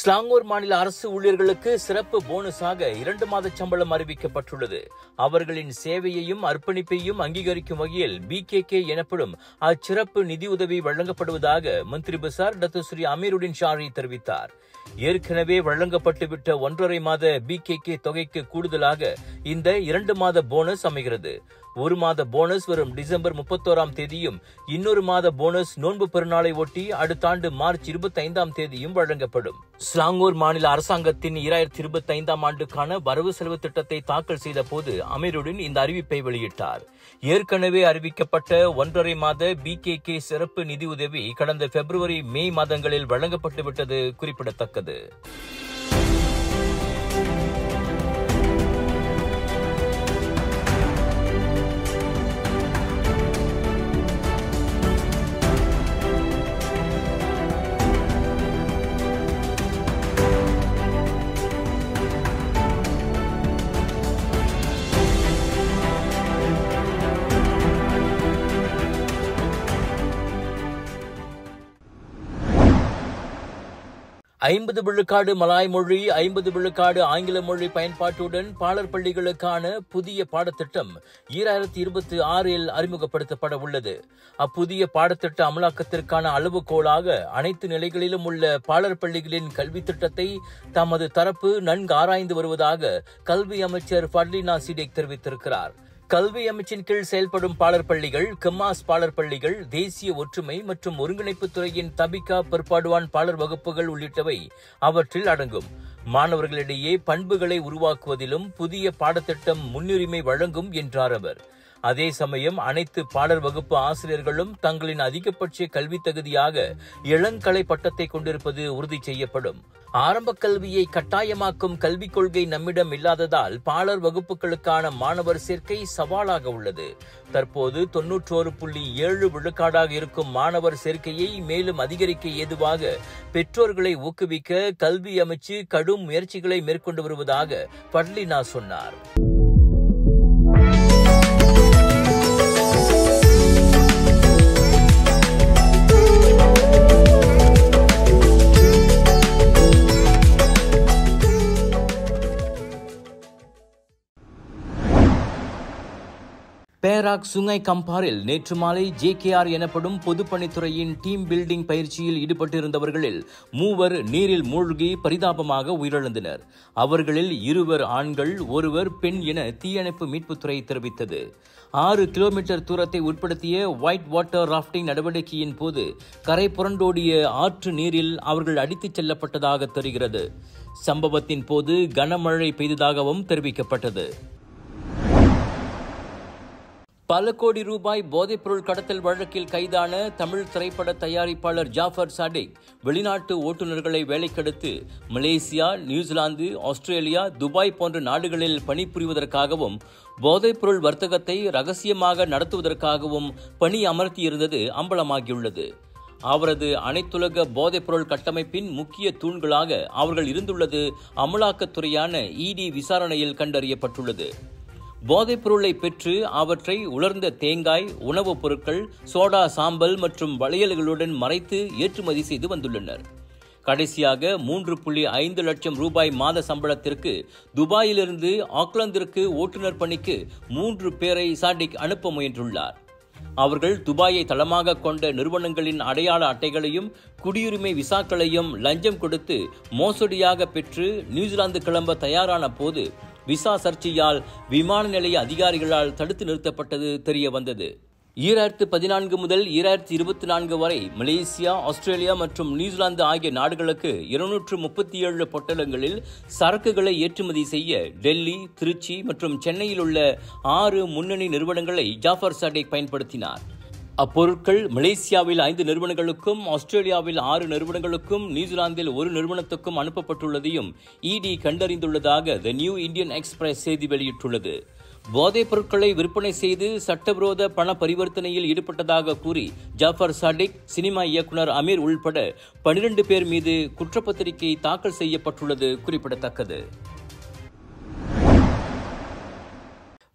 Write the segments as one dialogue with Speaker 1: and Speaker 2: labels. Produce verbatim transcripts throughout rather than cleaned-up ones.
Speaker 1: ஸ்லாங்கூர் மாநில அரசு ஊழியர்களுக்கு சிறப்பு போனஸாக இரண்டு மாத சம்பளம் அறிவிக்கப்பட்டுள்ளது. அவர்களின் சேவையையும் அர்ப்பணிப்பையும் அங்கீகரிக்கும் வகையில் பி கே கே எனப்படும் அச்சிறப்பு நிதியுதவி வழங்கப்படுவதாக மந்திரி பசார் டாக்டர் ஸ்ரீ அமீருடின் ஷாரி தெரிவித்தார். ஏற்கனவே வழங்கப்பட்டுவிட்ட ஒன்றரை மாத பி கே கே தொகைக்கு கூடுதலாக இந்த இரண்டு மாத போனஸ் அமைகிறது. ஒரு மாத போனஸ் வரும் டிசம்பர் முப்பத்தோராம் தேதியும் இன்னொரு மாத போனஸ் நோன்பு பெருநாளை ஒட்டி அடுத்த ஆண்டு மார்ச் இருபத்தி ஐந்தாம் தேதியும் வழங்கப்படும். ஸ்லாங்கூர் மாநில அரசாங்கத்தின் இரண்டாயிரத்தி இருபத்தி ஐந்தாம் ஆண்டுக்கான வரவு செலவு திட்டத்தை தாக்கல் செய்த போது அமீருடின் இந்த அறிவிப்பை வெளியிட்டார். ஏற்கனவே அறிவிக்கப்பட்ட ஒன்றரை மாத பி கே கே சிறப்பு நிதியுதவி கடந்த பிப்ரவரி மே மாதங்களில் வழங்கப்பட்டுவிட்டது குறிப்பிடத்தக்கது. ஐம்பது விழுக்காடு மலாய் மொழி, ஐம்பது விழுக்காடு ஆங்கில மொழி பயன்பாட்டுடன் பாலர் பள்ளிகளுக்கான புதிய பாடத்திட்டம் இரண்டாயிரத்தி இருபத்தி ஆறில் அறிமுகப்படுத்தப்பட உள்ளது. அப்புதிய பாடத்திட்ட அமலாக்கத்திற்கான அளவுகோலாக அனைத்து நிலைகளிலும் உள்ள பாலர் பள்ளிகளின் கல்வி திட்டத்தை தமது தரப்பு நன்கு ஆராய்ந்து வருவதாக கல்வி அமைச்சர் ஃபட்லினா சிடேக் தெரிவித்திருக்கிறார். கல்வி அமைச்சின் கீழ் செயல்படும் பாலர் பள்ளிகள், கமாஸ் பாலர் பள்ளிகள், தேசிய ஒற்றுமை மற்றும் ஒருங்கிணைப்பு துறையின் தபிகா பிற்பாடுவான் பாலர் வகுப்புகள் உள்ளிட்டவை அவற்றில் அடங்கும். மாணவர்களிடையே பண்புகளை உருவாக்குவதிலும் புதிய பாடத்திட்டம் முன்னுரிமை வழங்கும் என்றார் அவர். அதே சமயம் அனைத்து பாடர் வகுப்பு ஆசிரியர்களும் தங்களின் அதிகபட்ச கல்வி தகுதியாக இளங்கலை பட்டத்தை கொண்டிருப்பது உறுதி செய்யப்படும். ஆரம்ப கல்வியை கட்டாயமாக்கும் கல்விக் கொள்கை நம்மிடம் இல்லாததால் பாலர் வகுப்புகளுக்கான மாணவர் சேர்க்கை சவாலாக உள்ளது. தற்போது தொன்னூற்றோரு புள்ளி ஏழு விழுக்காடாக இருக்கும் மாணவர் சேர்க்கையை மேலும் அதிகரிக்க ஏதுவாக பெற்றோர்களை ஊக்குவிக்க கல்வி அமைச்சு கடும் முயற்சிகளை மேற்கொண்டு வருவதாக ஃபட்லினா சொன்னார். பேராக் சுங்கை கம்பாரில் நேற்று மாலை ஜே கே ஆர் எனப்படும் பொதுப்பணித்துறையின் டீம் பில்டிங் பயிற்சியில் ஈடுபட்டிருந்தவர்களில் மூவர் நீரில் மூழ்கி பரிதாபமாக உயிரிழந்தனர். அவர்களில் இருவர் ஆண்கள், ஒருவர் பெண் என தீயணைப்பு மீட்புத்துறை தெரிவித்தது. ஆறு கிலோமீட்டர் தூரத்தை உட்படுத்திய ஒயிட் வாட்டர் ராப்டிங் நடவடிக்கையின் போது கரை புரண்டோடிய ஆற்று நீரில் அவர்கள் அடித்துச் செல்லப்பட்டதாக தெரிகிறது. சம்பவத்தின் போது கனமழை பெய்ததாகவும் தெரிவிக்கப்பட்டது. பல கோடி ரூபாய் போதைப்பொருள் கடத்தல் வழக்கில் கைதான தமிழ் திரைப்பட தயாரிப்பாளர் ஜாஃபர் சாடிக் வெளிநாட்டு ஓட்டுநர்களை வேலைக்கெடுத்து மலேசியா, நியூசிலாந்து, ஆஸ்திரேலியா, துபாய் போன்ற நாடுகளில் பணிபுரிவதற்காகவும் போதைப்பொருள் வர்த்தகத்தை ரகசியமாக நடத்துவதற்காகவும் பணி அமர்த்தியிருந்தது அம்பலமாகியுள்ளது. அவரது அனைத்துலக போதைப்பொருள் கட்டமைப்பின் முக்கிய தூண்களாக அவர்கள் இருந்துள்ளது அமலாக்கத்துறையான இடி விசாரணையில் கண்டறியப்பட்டுள்ளது. போதைப் பொருளை பெற்று அவற்றை உலர்ந்த தேங்காய், உணவுப் பொருட்கள், சோடா, சாம்பல் மற்றும் வளையல்களுடன் மறைத்து ஏற்றுமதி செய்து வந்துள்ளனர். கடைசியாக மூன்று புள்ளி ஐந்து லட்சம் ரூபாய் மாத சம்பளத்திற்கு துபாயிலிருந்து ஆக்லாந்திற்கு ஓட்டுநர் பணிக்கு மூன்று பேரை சாடிக் அனுப்ப முயன்றுள்ளார். அவர்கள் துபாயை தளமாக கொண்ட நிறுவனங்களின் அடையாள அட்டைகளையும் குடியுரிமை விசாக்களையும் லஞ்சம் கொடுத்து மோசடியாக பெற்று நியூசிலாந்து கிளம்ப தயாரான போது விசா சர்ச்சையால் விமான நிலைய அதிகாரிகளால் தடுத்து நிறுத்தப்பட்டது தெரிய வந்தது. ஈராயிரத்து பதினான்கு முதல் ஈராயிரத்து இருபத்தி நான்கு வரை மலேசியா, ஆஸ்திரேலியா மற்றும் நியூசிலாந்து ஆகிய நாடுகளுக்கு இருநூற்று முப்பத்தி ஏழு பொட்டலங்களில் சரக்குகளை ஏற்றுமதி செய்ய டெல்லி, திருச்சி மற்றும் சென்னையில் உள்ள ஆறு முன்னணி நிறுவனங்களை ஜாஃபர் சாடிக் பயன்படுத்தினார். அப்பொருட்கள் மலேசியாவில் ஐந்து நிறுவனங்களுக்கும், ஆஸ்திரேலியாவில் ஆறு நிறுவனங்களுக்கும், நியூசிலாந்தில் ஒரு நிறுவனத்துக்கும் அனுப்பப்பட்டுள்ளதையும் இடி கண்டறிந்துள்ளதாக தி நியூ இந்தியன் எக்ஸ்பிரஸ் செய்தி வெளியிட்டுள்ளது. போதைப் பொருட்களை விற்பனை செய்து சட்டவிரோத பண பரிவர்த்தனையில் ஈடுபட்டதாக கூறி ஜாஃபர் சாடிக், சினிமா இயக்குனர் அமீர் உள்பட பனிரெண்டு பேர் மீது குற்றப்பத்திரிகை தாக்கல் செய்யப்பட்டுள்ளது குறிப்பிடத்தக்கது.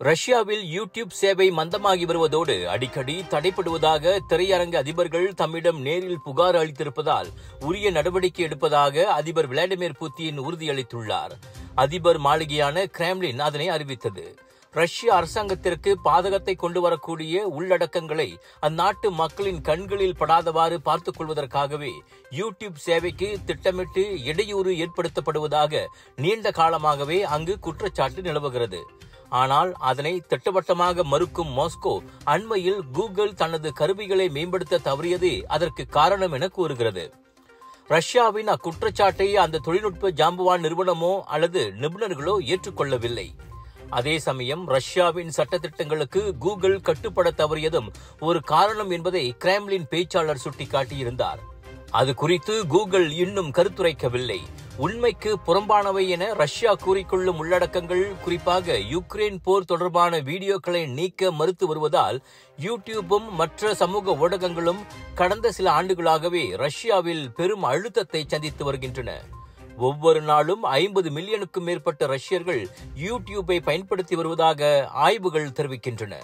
Speaker 1: ரஷ்யாவில் யூடியூப் சேவை மந்தமாகி வருவதோடு அடிக்கடி தடைப்படுவதாக திரையரங்க அதிபர்கள் தம்மிடம் நேரில் புகார் அளித்திருப்பதால் உரிய நடவடிக்கை எடுப்பதாக அதிபர் விளாடிமிர் புட்டின் உறுதியளித்துள்ளார். அதிபர் மாளிகையான கிரெம்ளின் அதனை அறிவித்தது. ரஷ்ய அரசாங்கத்திற்கு பாதகத்தை கொண்டு வரக்கூடிய உள்ளடக்கங்களை அந்நாட்டு மக்களின் கண்களில் படாதவாறு பார்த்துக் கொள்வதற்காகவே யூடியூப் சேவைக்கு திட்டமிட்டு இடையூறு ஏற்படுத்தப்படுவதாக நீண்ட காலமாகவே அங்கு குற்றச்சாட்டு நிலவுகிறது. ஆனால் அதனை திட்டவட்டமாக மறுக்கும் மாஸ்கோ அண்மையில் கூகுள் தனது கருவிகளை மேம்படுத்த தவறியதே அதற்கு காரணம் என கூறுகிறது. ரஷ்யாவின் அக்குற்றச்சாட்டை அந்த தொழில்நுட்ப ஜாம்பவான் நிறுவனமோ அல்லது நிபுணர்களோ ஏற்றுக்கொள்ளவில்லை. அதே சமயம் ரஷ்யாவின் சட்டத்திட்டங்களுக்கு கூகுள் கட்டுப்பட தவறியதும் ஒரு காரணம் என்பதை கிரெம்ளின் பேச்சாளர் சுட்டிக்காட்டியிருந்தார். அது குறித்து கூகுள் இன்னும் கருத்துரைக்கவில்லை. உண்மைக்கு புறம்பானவை என ரஷ்யா கூறிக்கொள்ளும் உள்ளடக்கங்கள், குறிப்பாக யுக்ரைன் போர் தொடர்பான வீடியோக்களை நீக்க மறுத்து வருவதால் யூடியூபும் மற்ற சமூக ஊடகங்களும் கடந்த சில ஆண்டுகளாகவே ரஷ்யாவில் பெரும் அழுத்தத்தை சந்தித்து வருகின்றன. ஒவ்வொரு நாளும் ஐம்பது மில்லியனுக்கும் மேற்பட்ட ரஷ்யர்கள் யூடியூபை பயன்படுத்தி வருவதாக ஆய்வுகள் தெரிவிக்கின்றன.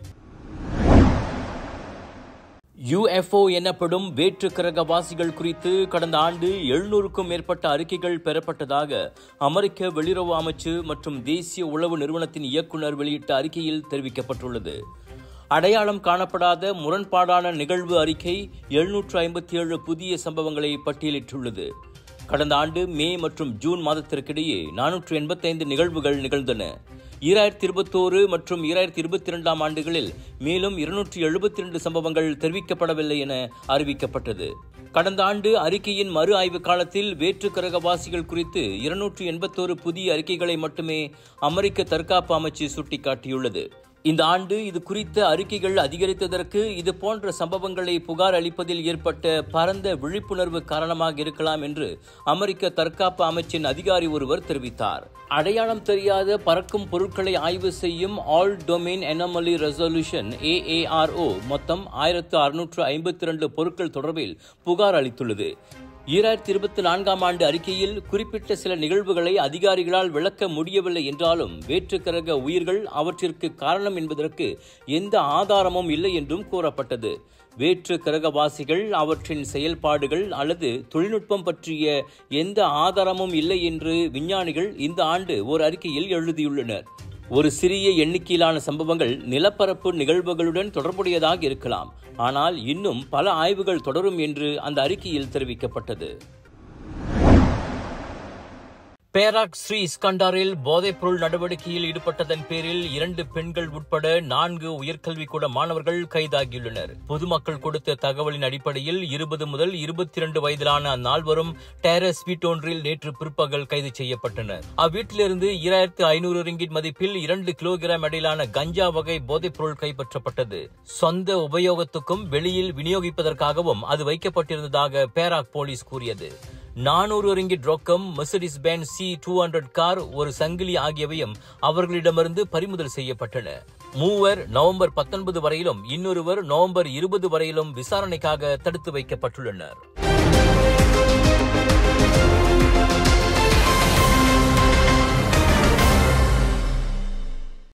Speaker 1: யுஎஃப்ஓ எனப்படும் வேற்று கிரகவாசிகள் குறித்து கடந்த ஆண்டு எழுநூறுக்கும் மேற்பட்ட அறிக்கைகள் பெறப்பட்டதாக அமெரிக்க வெளியுறவு அமைச்சு மற்றும் தேசிய உளவு நிறுவனத்தின் இயக்குநர் வெளியிட்ட அறிக்கையில் தெரிவிக்கப்பட்டுள்ளது. அடையாளம் காணப்படாத முரண்பாடான நிகழ்வு அறிக்கை எழுநூற்று ஐம்பத்தி ஏழு புதிய சம்பவங்களை பட்டியலிட்டுள்ளது. கடந்த ஆண்டு மே மற்றும் ஜூன் மாதத்திற்கிடையே நானூற்று எண்பத்தி ஐந்து நிகழ்வுகள் நிகழ்ந்தன. ஈராயிரத்தி இருபத்தோரு மற்றும் ஈராயிரத்தி இருபத்தி இரண்டாம் ஆண்டுகளில் மேலும் இருநூற்றி எழுபத்தி இரண்டு சம்பவங்கள் தெரிவிக்கப்படவில்லை என அறிவிக்கப்பட்டது. கடந்த ஆண்டு அறிக்கையின் மறு ஆய்வு காலத்தில் வேற்று கிரகவாசிகள் குறித்து இருநூற்று எண்பத்தோரு புதிய அறிக்கைகளை மட்டுமே அமெரிக்க தற்காப்பு அமைச்சு சுட்டிக்காட்டியுள்ளது. இந்த ஆண்டு இது குறித்த அறிக்கைகள் அதிகரித்ததற்கு இது போன்ற சம்பவங்களை புகார் அளிப்பதில் ஏற்பட்ட பரந்த விழிப்புணர்வு காரணமாக இருக்கலாம் என்று அமெரிக்க தற்காப்பு அமைச்சின் அதிகாரி ஒருவர் தெரிவித்தார். அடையாளம் தெரியாத பறக்கும் பொருட்களை ஆய்வு செய்யும் all domain anomaly resolution A A R O மொத்தம் ஆயிரத்து அறுநூற்று ஐம்பத்தி இரண்டு பொருட்கள் தொடர்பில் புகார் அளித்துள்ளது. ஈராயிரத்தி இருபத்தி நான்காம் ஆண்டு அறிக்கையில் குறிப்பிட்ட சில நிகழ்வுகளை அதிகாரிகளால் விளக்க முடியவில்லை என்றாலும் வேற்று கிரக உயிர்கள் அவற்றிற்கு காரணம் என்பதற்கு எந்த ஆதாரமும் இல்லை என்றும் கூறப்பட்டது. வேற்று கிரகவாசிகள், அவற்றின் செயல்பாடுகள் அல்லது தொழில்நுட்பம் பற்றிய எந்த ஆதாரமும் இல்லை என்று விஞ்ஞானிகள் இந்த ஆண்டு ஒரு அறிக்கையில் எழுதியுள்ளனர். ஒரு சிறிய எண்ணிக்கையிலான சம்பவங்கள் நிலப்பரப்பு நிகழ்வுகளுடன் தொடர்புடையதாக இருக்கலாம், ஆனால் இன்னும் பல ஆய்வுகள் தொடரும் என்று அந்த அறிக்கையில் தெரிவிக்கப்பட்டது. பேராக் ஸ்ரீ இஸ்கண்டாரில் போதைப்பொருள் நடவடிக்கையில் ஈடுபட்டதன் பேரில் இரண்டு பெண்கள் உட்பட நான்கு உயர்கல்விக்கூட மாணவர்கள் கைதாகியுள்ளனர். பொதுமக்கள் கொடுத்த தகவலின் அடிப்படையில் இருபது முதல் இருபத்தி இரண்டு வயதிலான அந்நால்வரும் டேரஸ் வீட்டொன்றில் நேற்று பிற்பகல் கைது செய்யப்பட்டனர். அவ்வீட்டிலிருந்து ஈராயிரத்து ஐநூறு ரிங்கிட் மதிப்பில் இரண்டு கிலோகிராம் இடையிலான கஞ்சா வகை போதைப்பொருள் கைப்பற்றப்பட்டது. சொந்த உபயோகத்துக்கும் வெளியில் விநியோகிப்பதற்காகவும் அது வைக்கப்பட்டிருந்ததாக பேராக் போலீஸ் கூறியது. நானூறு ரிங்கிட் ரொக்கம், Mercedes Benz C two hundred car, ஒரு சங்கிலி ஆகியவையும் அவர்களிடமிருந்து பறிமுதல் செய்யப்பட்டன. மூவர் நவம்பர் பத்தொன்பது வரையிலும் இன்னொருவர் நவம்பர் இருபது வரையிலும் விசாரணைக்காக தடுத்து வைக்கப்பட்டுள்ளனர்.